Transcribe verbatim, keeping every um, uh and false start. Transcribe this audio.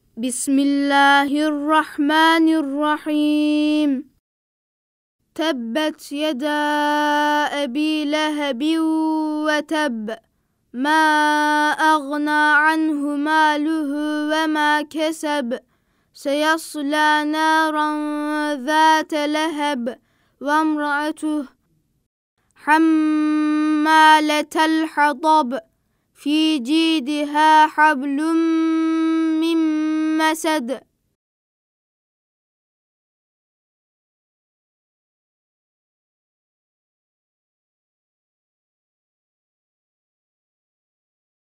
بسم الله الرحمن الرحيم. تبت يدا أبي لهب وتب ما أغنى عنه ماله وما كسب سيصلى نارا ذات لهب وامرأته حمالة الحطب في جيدها حبل من مسد